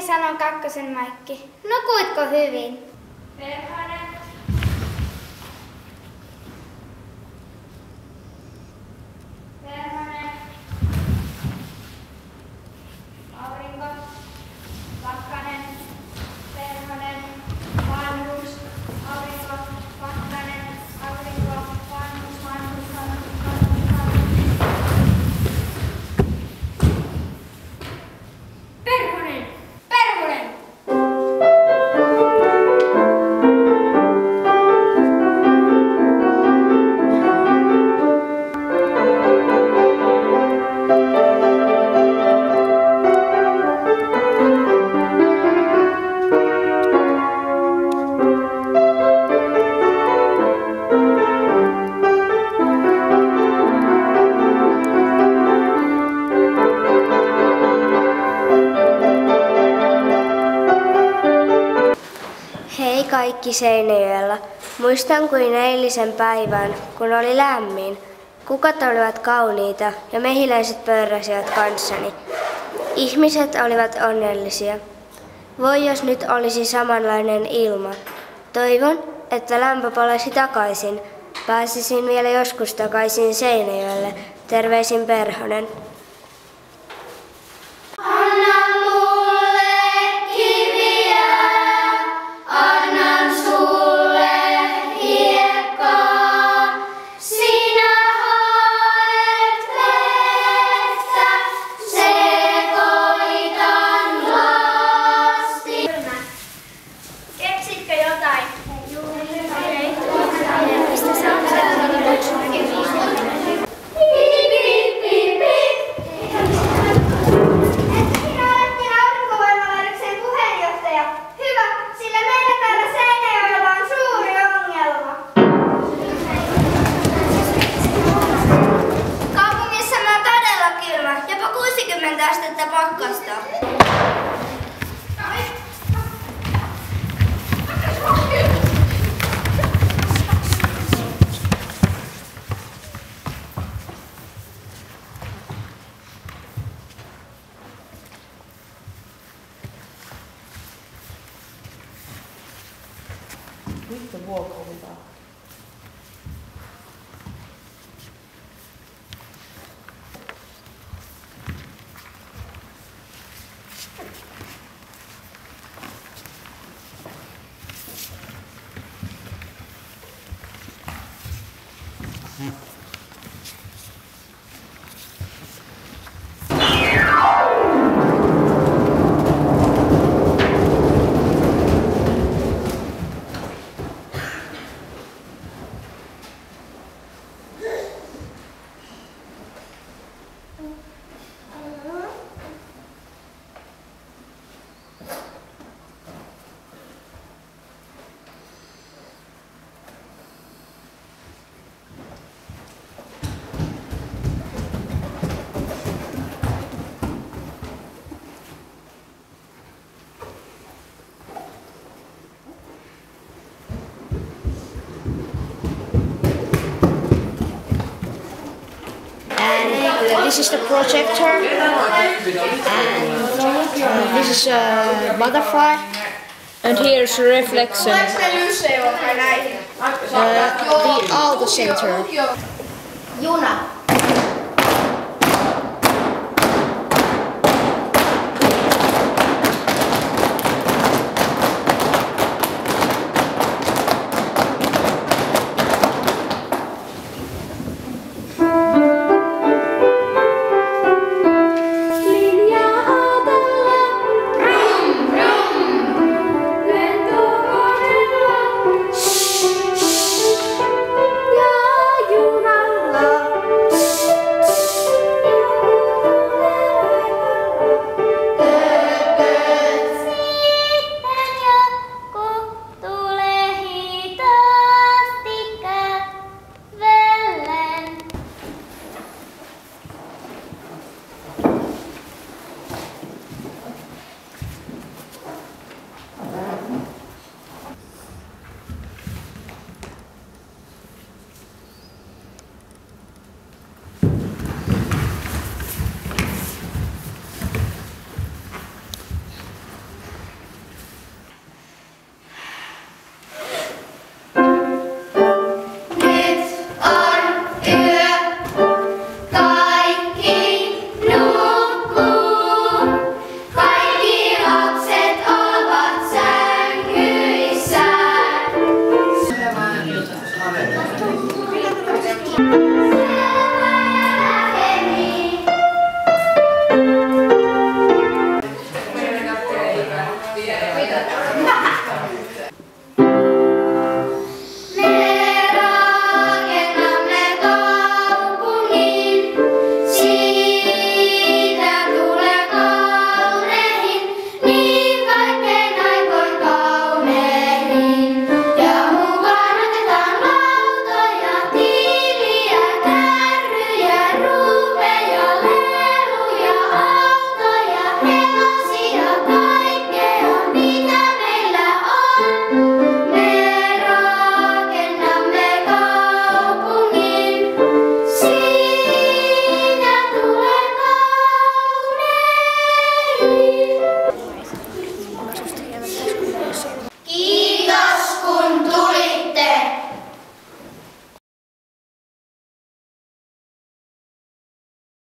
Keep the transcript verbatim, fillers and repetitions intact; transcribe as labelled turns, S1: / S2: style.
S1: Hei, sanon kakkosen Maikki. Nukuitko hyvin?
S2: Perhonen. Perhonen. Aurinko. Pakkanen. Perhonen. Vanhus. Aurinko. Pakkanen. Aurinko. Vanhus. Vanhus. Vanhus. Vanhus. Vanhus. Perhonen. Perhonen.
S3: Hei kaikki Seinäjoella. Muistan kuin eilisen päivän, kun oli lämmin. Kukat olivat kauniita ja mehiläiset pörräsivät kanssani. Ihmiset olivat onnellisia. Voi jos nyt olisi samanlainen ilma. Toivon, että lämpö palaisi takaisin. Pääsisin vielä joskus takaisin Seinäjoelle. Terveisin Perhonen. Astetta pakkasta.
S4: With the walk over there.
S5: This is the projector, and uh, this is a butterfly, and here's a reflection. Uh, the Aalto Center.
S3: Juna.